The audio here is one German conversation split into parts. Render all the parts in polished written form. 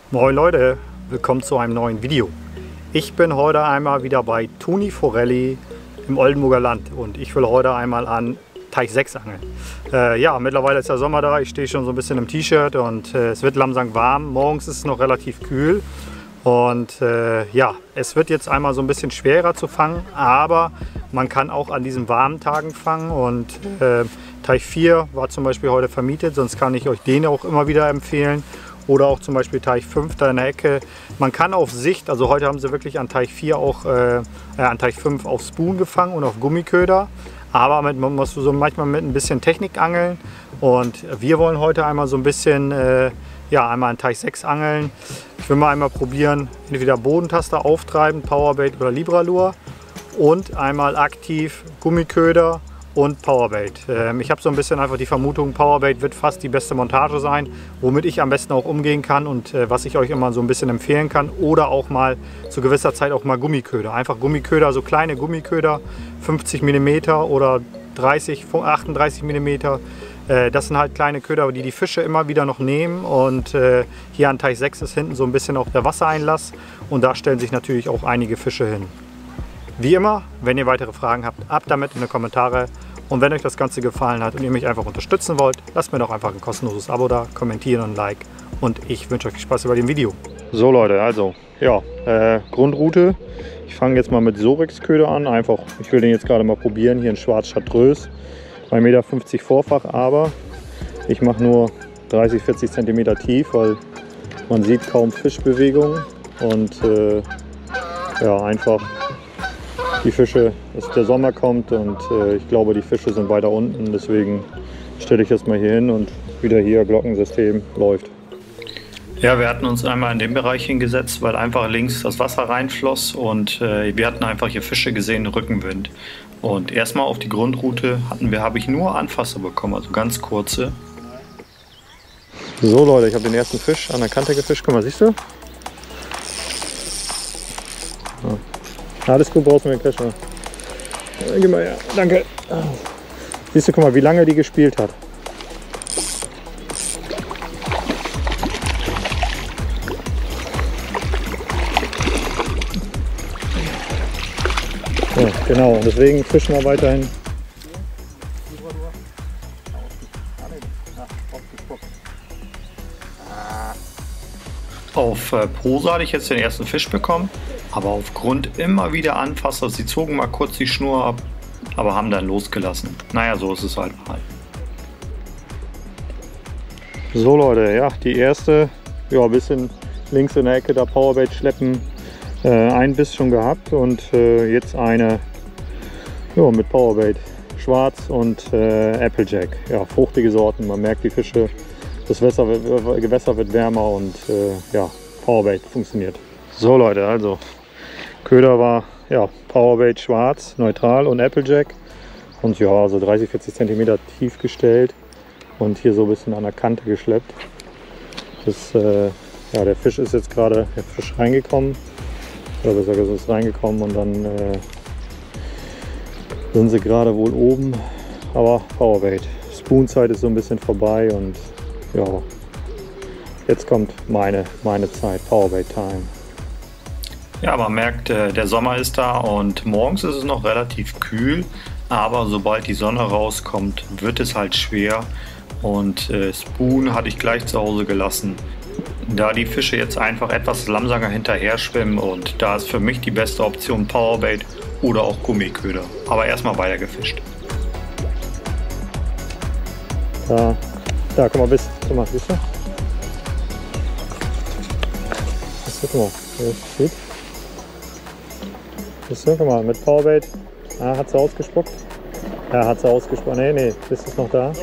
Moin Leute, willkommen zu einem neuen Video. Ich bin heute einmal wieder bei Toni Forelli im Oldenburger Land und ich will heute einmal an Teich 6 angeln. Ja, mittlerweile ist der Sommer da, ich stehe schon so ein bisschen im T-Shirt und es wird langsam warm. Morgens ist es noch relativ kühl und ja, es wird jetzt einmal so ein bisschen schwerer zu fangen, aber man kann auch an diesen warmen Tagen fangen und Teich 4 war zum Beispiel heute vermietet, sonst kann ich euch den auch immer wieder empfehlen. Oder auch zum Beispiel Teich 5 da in der Ecke. Man kann auf Sicht, also heute haben sie wirklich an Teich 4 auch, an Teich 5 auf Spoon gefangen und auf Gummiköder. Aber man muss so manchmal mit ein bisschen Technik angeln. Und wir wollen heute einmal so ein bisschen, ja, einmal an Teich 6 angeln. Ich will mal einmal probieren, entweder Bodentaster auftreiben, Powerbait oder Libralure. Und einmal aktiv Gummiköder und Powerbait. Ich habe so ein bisschen einfach die Vermutung, Powerbait wird fast die beste Montage sein, womit ich am besten auch umgehen kann und was ich euch immer so ein bisschen empfehlen kann. Oder auch mal zu gewisser Zeit auch mal Gummiköder. Einfach Gummiköder, so kleine Gummiköder, 50 mm oder 38 mm. Das sind halt kleine Köder, die die Fische immer wieder noch nehmen. Und hier an Teich 6 ist hinten so ein bisschen auch der Wassereinlass und da stellen sich natürlich auch einige Fische hin. Wie immer, wenn ihr weitere Fragen habt, ab damit in die Kommentare. Und wenn euch das Ganze gefallen hat und ihr mich einfach unterstützen wollt, lasst mir doch einfach ein kostenloses Abo da, kommentieren und ein Like. Und ich wünsche euch viel Spaß bei dem Video. So Leute, also ja, Grundroute. Ich fange jetzt mal mit Sorex-Köder an. Einfach, ich will den jetzt gerade mal probieren. Hier in Schwarz Chartreuse, 2,50 Meter Vorfach, aber ich mache nur 30-40 cm tief, weil man sieht kaum Fischbewegung und ja, einfach die Fische, dass der Sommer kommt und ich glaube, die Fische sind weiter unten, deswegen stelle ich das mal hier hin und wieder hier Glockensystem läuft. Ja, wir hatten uns einmal in den Bereich hingesetzt, weil einfach links das Wasser reinfloss und wir hatten einfach hier Fische gesehen, Rückenwind. Und erstmal auf die Grundroute habe ich nur Anfasser bekommen, also ganz kurze. So Leute, ich habe den ersten Fisch an der Kante gefischt, guck mal, siehst du? Ja. Alles gut, brauchst du mir Kescher. Gib mal her, danke. Siehst du, guck mal, wie lange die gespielt hat. Ja, genau, deswegen fischen wir weiterhin. Auf Pose hatte ich jetzt den ersten Fisch bekommen, aber aufgrund immer wieder Anfasser, sie zogen mal kurz die Schnur ab, aber haben dann losgelassen. Naja, so ist es halt mal. So Leute, ja, die erste, ja, ein bisschen links in der Ecke da Powerbait schleppen, ein Biss schon gehabt und jetzt eine, ja, mit Powerbait, schwarz und Applejack, ja, fruchtige Sorten, man merkt die Fische. Das Gewässer wird wärmer und ja, Powerbait funktioniert. So Leute, also Köder war ja Powerbait schwarz, neutral und Applejack und ja, so 30-40 cm tief gestellt und hier so ein bisschen an der Kante geschleppt. Das, ja, der Fisch ist jetzt gerade reingekommen, oder besser gesagt ist reingekommen und dann sind sie gerade wohl oben, aber Powerbait. Spoon-Zeit ist so ein bisschen vorbei und ja, jetzt kommt meine Zeit, Powerbait Time. Ja, man merkt, der Sommer ist da und morgens ist es noch relativ kühl, aber sobald die Sonne rauskommt, wird es halt schwer und Spoon hatte ich gleich zu Hause gelassen, da die Fische jetzt einfach etwas langsamer hinterher schwimmen und da ist für mich die beste Option Powerbait oder auch Gummiköder, aber erstmal weiter gefischt. Da, guck mal, guck mal, siehst du? Guck mal, sieht. Siehst du, guck mal, mit Powerbait. Ah, hat sie ausgespuckt? Ja, hat sie ausgespuckt. Nee, ist es noch da?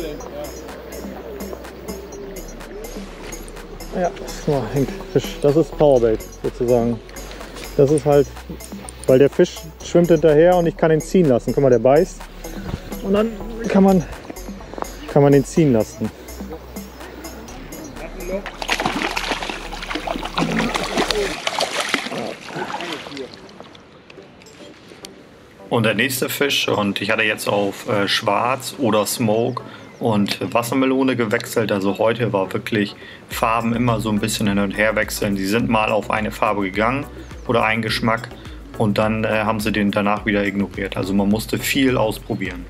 Ja, guck mal, hängt Fisch. Das ist Powerbait sozusagen. Das ist halt, weil der Fisch schwimmt hinterher und ich kann ihn ziehen lassen. Guck mal, der beißt. Und dann kann man den ziehen lassen. Und der nächste Fisch, und ich hatte jetzt auf Schwarz oder Smoke und Wassermelone gewechselt. Also heute war wirklich Farben immer so ein bisschen hin und her wechseln. Die sind mal auf eine Farbe gegangen oder einen Geschmack und dann haben sie den danach wieder ignoriert. Also man musste viel ausprobieren.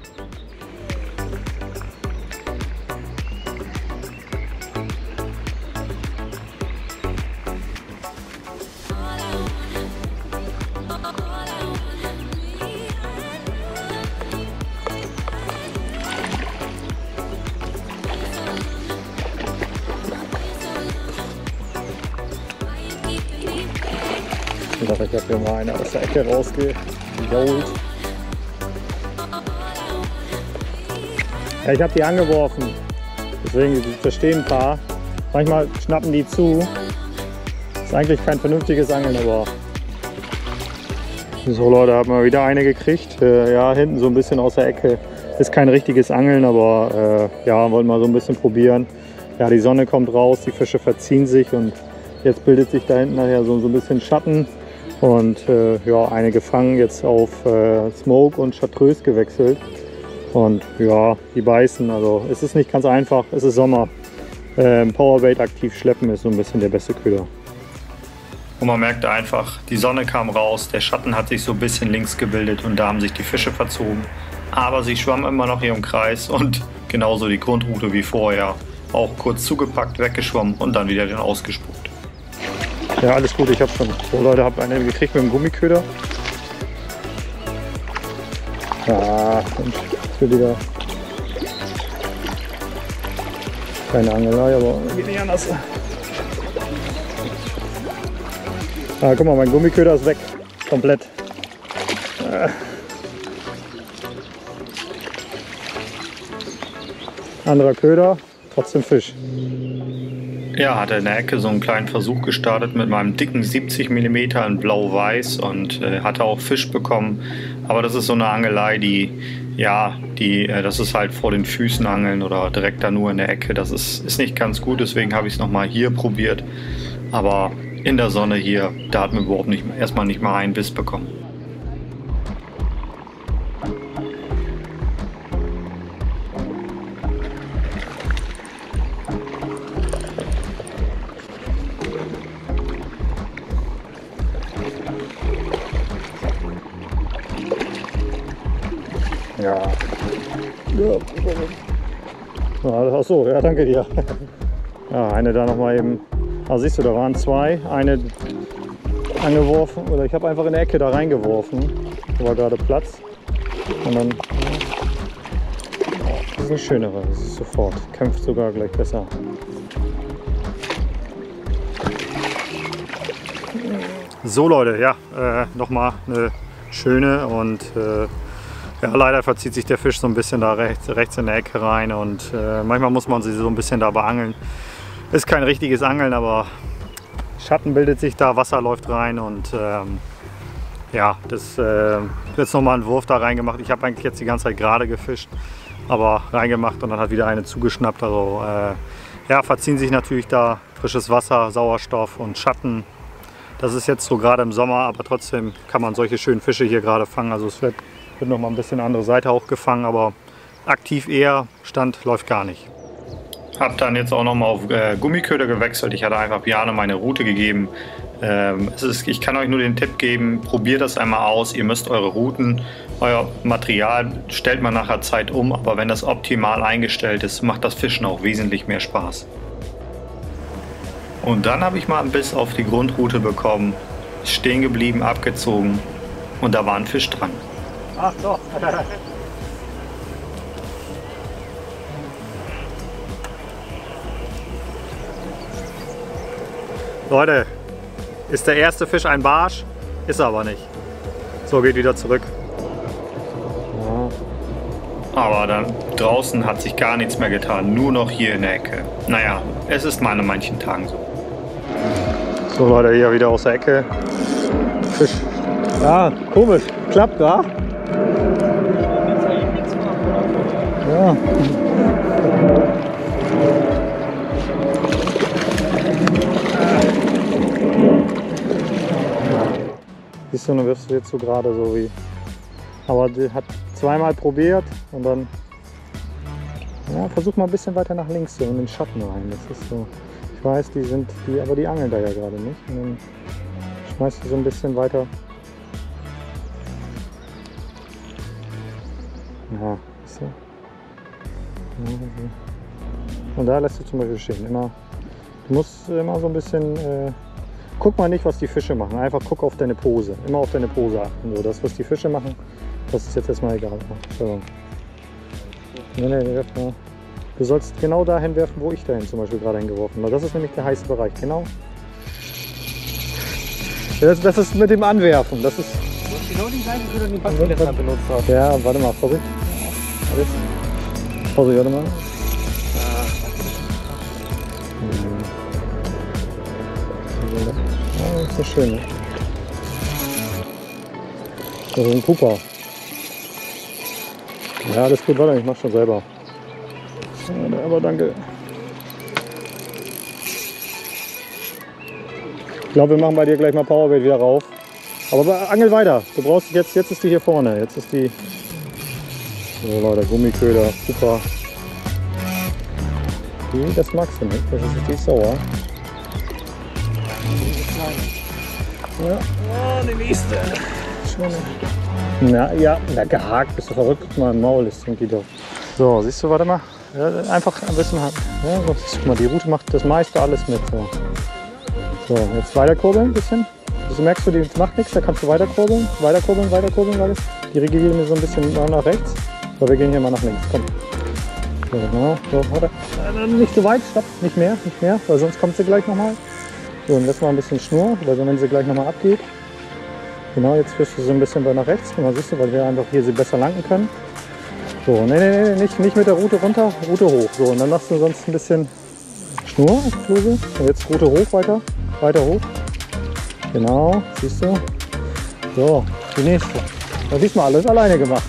Ich habe hier mal eine aus der Ecke rausgeholt. Ja, ich habe die angeworfen, deswegen verstehen ein paar. Manchmal schnappen die zu. Ist eigentlich kein vernünftiges Angeln, aber so Leute, haben wir wieder eine gekriegt. Ja, hinten so ein bisschen aus der Ecke. Ist kein richtiges Angeln, aber ja, wollen wir so ein bisschen probieren. Ja, die Sonne kommt raus, die Fische verziehen sich und jetzt bildet sich da hinten nachher so ein bisschen Schatten. Und ja, eine gefangen, jetzt auf Smoke und Chartreuse gewechselt. Und ja, die beißen, also es ist nicht ganz einfach, es ist Sommer. Powerbait aktiv schleppen ist so ein bisschen der beste Köder. Und man merkte einfach, die Sonne kam raus, der Schatten hat sich so ein bisschen links gebildet und da haben sich die Fische verzogen. Aber sie schwammen immer noch hier im Kreis und genauso die Grundroute wie vorher. Auch kurz zugepackt, weggeschwommen und dann wieder ausgespuckt. Ja, alles gut, ich habe schon. So Leute, habe eine gekriegt mit dem Gummiköder. Ja, und jetzt wird wieder keine Angelei, aber geht nicht anders. Ah, guck mal, mein Gummiköder ist weg. Komplett. Anderer Köder, trotzdem Fisch. Ja, hatte in der Ecke so einen kleinen Versuch gestartet mit meinem dicken 70 mm in Blau-Weiß und hatte auch Fisch bekommen. Aber das ist so eine Angelei, das ist halt vor den Füßen angeln oder direkt da nur in der Ecke. Das ist nicht ganz gut, deswegen habe ich es nochmal hier probiert. Aber in der Sonne hier, da hat man überhaupt erstmal nicht mal einen Biss bekommen. Ja. Ach so, ja, danke dir. Ja, eine da nochmal eben. Ah, siehst du, da waren zwei. Eine angeworfen, oder ich habe einfach in der Ecke da reingeworfen. Da war gerade Platz. Und dann. Das ist eine schönere, das ist sofort. Kämpft sogar gleich besser. So Leute, ja, nochmal eine schöne und ja, leider verzieht sich der Fisch so ein bisschen da rechts in der Ecke rein und manchmal muss man sie so ein bisschen da beangeln. Ist kein richtiges Angeln, aber Schatten bildet sich da, Wasser läuft rein und ja, das jetzt nochmal einen Wurf da reingemacht. Ich habe eigentlich jetzt die ganze Zeit gerade gefischt, aber reingemacht und dann hat wieder eine zugeschnappt. Also ja, verziehen sich natürlich da frisches Wasser, Sauerstoff und Schatten. Das ist jetzt so gerade im Sommer, aber trotzdem kann man solche schönen Fische hier gerade fangen. Also es wird noch mal ein bisschen andere Seite auch gefangen, aber aktiv eher, Stand läuft gar nicht. Hab dann jetzt auch noch mal auf Gummiköder gewechselt. Ich hatte einfach Bjarne meine Route gegeben. Ich kann euch nur den Tipp geben, probiert das einmal aus. Ihr müsst eure Routen, euer Material stellt man nachher Zeit um, aber wenn das optimal eingestellt ist, macht das Fischen auch wesentlich mehr Spaß. Und dann habe ich mal einen Biss auf die Grundroute bekommen, stehen geblieben, abgezogen und da war ein Fisch dran. Ach doch. Leute, ist der erste Fisch ein Barsch? Ist er aber nicht. So, geht wieder zurück. Ja. Aber dann draußen hat sich gar nichts mehr getan, nur noch hier in der Ecke. Naja, es ist mal an manchen Tagen so. So Leute, hier wieder aus der Ecke. Fisch. Ja, komisch. Klappt da. Ja. Siehst du, dann wirfst du jetzt so gerade so wie. Aber die hat zweimal probiert und dann. Ja, versuch mal ein bisschen weiter nach links, so in den Schatten rein. Das ist so. Ich weiß, aber die angeln da ja gerade nicht. Und dann schmeißt du so ein bisschen weiter. Ja, ist so. Und da lässt du zum Beispiel stehen. Du musst immer so ein bisschen. Guck mal nicht, was die Fische machen. Einfach guck auf deine Pose. Immer auf deine Pose achten. So, das, was die Fische machen, das ist jetzt erstmal egal. So. Nee, du sollst genau dahin werfen, wo ich dahin zum Beispiel gerade hingeworfen habe. Das ist nämlich der heiße Bereich. Genau. Das ist mit dem Anwerfen. Das ist. Du hast genau die gleiche Köder, die Basti letztes Mal benutzt hat. Ja, warte mal, Vorsicht. Vorsicht, warte mal. Ja, das ist so schön. Ne? Das ist ein Pupa. Ja, alles gut, warte, ich mach schon selber. Aber danke. Ich glaube, wir machen bei dir gleich mal Powerbait wieder rauf. Aber angel weiter. Du brauchst jetzt ist die hier vorne. Jetzt ist die. So Leute, Gummiköder, super. Das magst du nicht, das ist die sauer. Ja. Oh, die nächste. Na ja, gehakt, bist du verrückt? Guck mal, im Maul ist irgendwie doch. So, siehst du, warte mal. Ja, einfach ein bisschen. Ja, so, guck mal, die Rute macht das meiste alles mit. So, jetzt weiter kurbeln ein bisschen. Also merkst du, die macht nichts, da kannst du weiter kurbeln, weiter kurbeln, weiter kurbeln, alles. Die regieren mir so ein bisschen nach rechts. So, wir gehen hier mal nach links. Komm. So, genau. So, warte. Nicht so weit, stopp, nicht mehr, weil sonst kommt sie gleich nochmal. So, und jetzt mal ein bisschen Schnur, weil wenn sie gleich nochmal abgeht. Genau, jetzt führst du so ein bisschen nach rechts. Guck mal, siehst du, weil wir einfach hier sie besser landen können. So, nee, nicht mit der Rute runter, Rute hoch. So, und dann machst du sonst ein bisschen Schnur, Klose. Und jetzt Rute hoch, weiter hoch. Genau, siehst du. So, die nächste. Ja, diesmal alles alleine gemacht.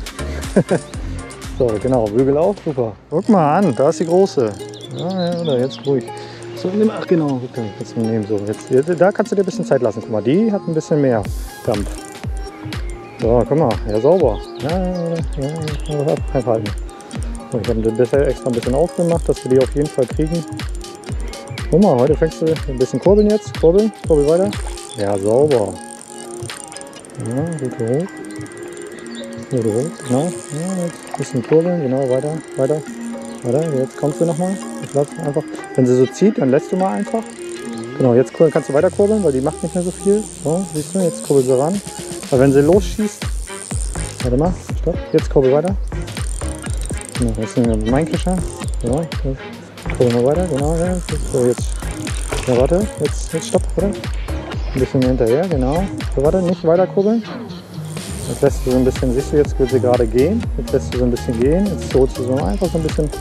So, genau, Bügel auf, super. Guck mal an, da ist die große. Ja, oder jetzt ruhig. So, nimm, ach genau, okay, jetzt nehmen so. Jetzt, da kannst du dir ein bisschen Zeit lassen. Guck mal, die hat ein bisschen mehr Dampf. So, guck mal, ja sauber. Ja, halten. So, ich habe den bisher extra ein bisschen aufgemacht, dass wir die auf jeden Fall kriegen. Guck mal, heute fängst du ein bisschen kurbeln jetzt. Kurbel weiter. Ja, sauber. Ja, Rute hoch. Rute hoch, genau. Ja, jetzt ein bisschen kurbeln, genau, weiter. Jetzt kommst du nochmal. Einfach. Wenn sie so zieht, dann lässt du mal einfach. Genau, jetzt kannst du weiter kurbeln, weil die macht nicht mehr so viel. So, siehst du, jetzt kurbel sie ran. Weil wenn sie losschießt, warte mal, stopp, jetzt kurbel weiter. Genau, jetzt nehmen wir meinen Kescher. Genau, kurbel mal weiter, genau. Ja, so, jetzt. Ja, warte, jetzt stopp, warte. Ein bisschen hinterher, genau. So, warte, nicht weiter kurbeln. Jetzt lässt du so ein bisschen, siehst du, jetzt will sie gerade gehen. Jetzt lässt du so ein bisschen gehen. Jetzt holst du so einfach so ein bisschen.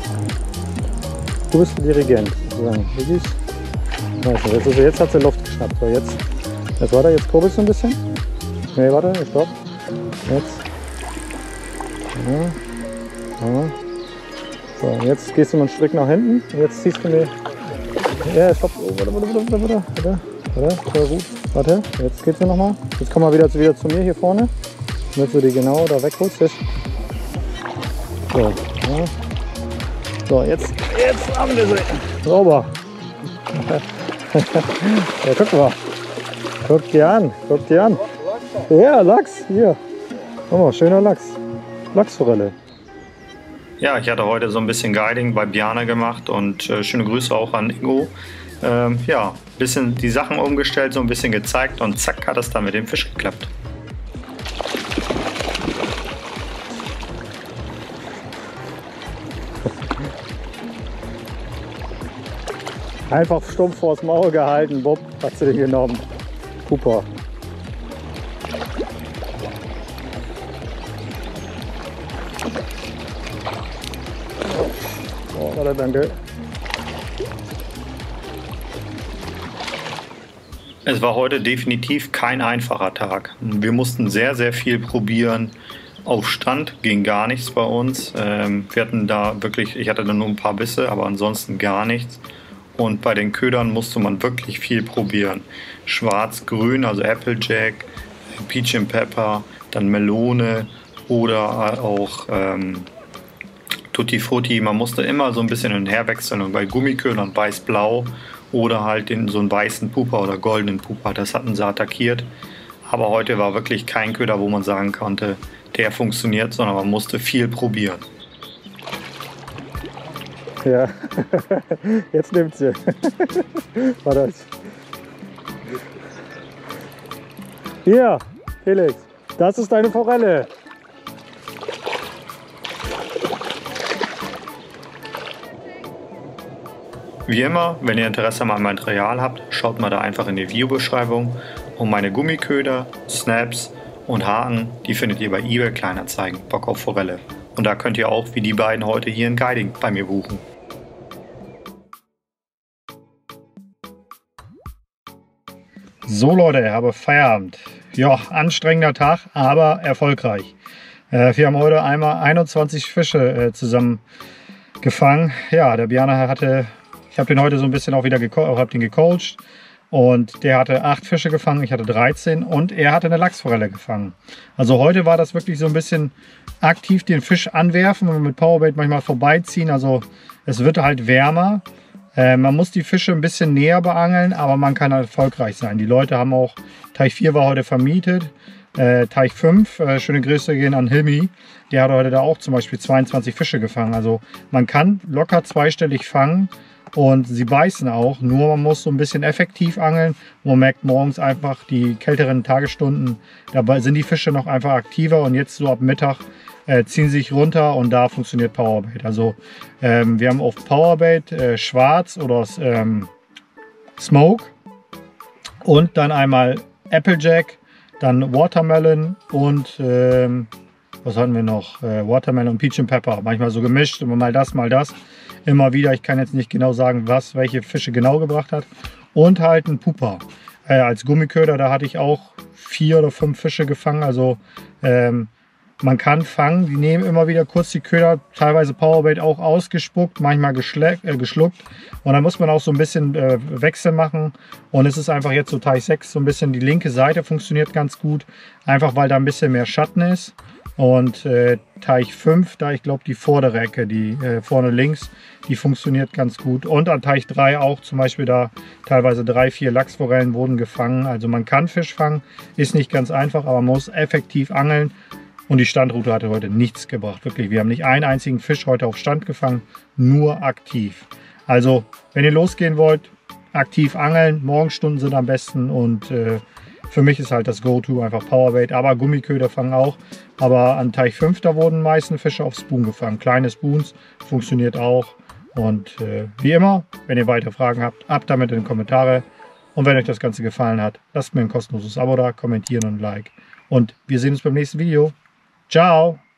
Du bist der Dirigent, sozusagen. Du siehst. Jetzt hat sie Luft geschnappt. So, jetzt warte, jetzt kurbelst du ein bisschen. Nee, warte, stopp. Jetzt. Ja. So, jetzt gehst du mal einen Strick nach hinten. Jetzt ziehst du mir. Ja, stopp. Oh, warte, gut. Warte, jetzt geht's hier nochmal. Jetzt komm mal wieder zu mir hier vorne. Damit du die genau da wegholst. So, ja. So, jetzt haben wir sie. Sauber. Ja, guck mal. Guck dir an. Ja, Lachs, hier. Guck mal, schöner Lachs. Lachsforelle. Ja, ich hatte heute so ein bisschen Guiding bei Bjarne gemacht und schöne Grüße auch an Ingo. Ja, bisschen die Sachen umgestellt, so ein bisschen gezeigt und zack hat es dann mit dem Fisch geklappt. Einfach stumpf vors Maul gehalten, Bob, hast du den genommen. Super. Oh, warte, danke. Es war heute definitiv kein einfacher Tag. Wir mussten sehr, sehr viel probieren. Auf Strand ging gar nichts bei uns. Wir hatten da wirklich, ich hatte da nur ein paar Bisse, aber ansonsten gar nichts. Und bei den Ködern musste man wirklich viel probieren. Schwarz, grün, also Applejack, Peach and Pepper, dann Melone oder auch Tutti Frutti, man musste immer so ein bisschen hin und her wechseln und bei Gummiködern weiß-blau oder halt so einen weißen Pupa oder goldenen Pupa, das hatten sie attackiert. Aber heute war wirklich kein Köder, wo man sagen konnte, der funktioniert, sondern man musste viel probieren. Ja, jetzt nimmt sie. War das? Hier, Felix, das ist deine Forelle. Wie immer, wenn ihr Interesse an meinem Material habt, schaut mal da einfach in die Videobeschreibung. Und meine Gummiköder, Snaps und Haken, die findet ihr bei eBay Kleinanzeigen, Bock auf Forelle. Und da könnt ihr auch, wie die beiden heute hier in Guiding, bei mir buchen. So Leute, ich habe Feierabend. Ja, anstrengender Tag, aber erfolgreich. Wir haben heute einmal 21 Fische zusammen gefangen. Ja, der Bjarne hatte, ich habe den heute so ein bisschen auch wieder gecoacht. Und der hatte 8 Fische gefangen, ich hatte 13 und er hatte eine Lachsforelle gefangen. Also heute war das wirklich so ein bisschen aktiv den Fisch anwerfen und mit Powerbait manchmal vorbeiziehen. Also es wird halt wärmer. Man muss die Fische ein bisschen näher beangeln, aber man kann erfolgreich sein. Die Leute haben auch, Teich 4 war heute vermietet, Teich 5, schöne Grüße gehen an Hilmi. Der hat heute da auch zum Beispiel 22 Fische gefangen. Also man kann locker zweistellig fangen. Und sie beißen auch, nur man muss so ein bisschen effektiv angeln. Man merkt morgens einfach die kälteren Tagesstunden, dabei sind die Fische noch einfach aktiver und jetzt so ab Mittag ziehen sie sich runter und da funktioniert Powerbait. Also wir haben auf Powerbait schwarz oder Smoke und dann einmal Applejack, dann Watermelon und was hatten wir noch? Watermelon und Peach and Pepper, manchmal so gemischt, immer mal das, immer wieder. Ich kann jetzt nicht genau sagen, welche Fische genau gebracht hat. Und halt ein Pupa. Als Gummiköder, da hatte ich auch 4 oder 5 Fische gefangen. Also man kann fangen. Die nehmen immer wieder kurz die Köder, teilweise Powerbait auch ausgespuckt, manchmal geschluckt. Und dann muss man auch so ein bisschen Wechsel machen. Und es ist einfach jetzt so Teich 6, so ein bisschen die linke Seite funktioniert ganz gut. Einfach weil da ein bisschen mehr Schatten ist. Und Teich 5, da ich glaube die vordere Ecke, die vorne links, die funktioniert ganz gut. Und an Teich 3 auch zum Beispiel, da teilweise 3, 4 Lachsforellen wurden gefangen. Also man kann Fisch fangen, ist nicht ganz einfach, aber man muss effektiv angeln. Und die Standroute hatte heute nichts gebracht, wirklich. Wir haben nicht einen einzigen Fisch heute auf Stand gefangen, nur aktiv. Also wenn ihr losgehen wollt, aktiv angeln, Morgenstunden sind am besten und für mich ist halt das Go-To einfach Powerbait, aber Gummiköder fangen auch. Aber an Teich 5, da wurden meisten Fische auf Spoon gefangen. Kleine Spoons, funktioniert auch. Und wie immer, wenn ihr weitere Fragen habt, ab damit in die Kommentare. Und wenn euch das Ganze gefallen hat, lasst mir ein kostenloses Abo da, kommentieren und ein Like. Und wir sehen uns beim nächsten Video. Ciao!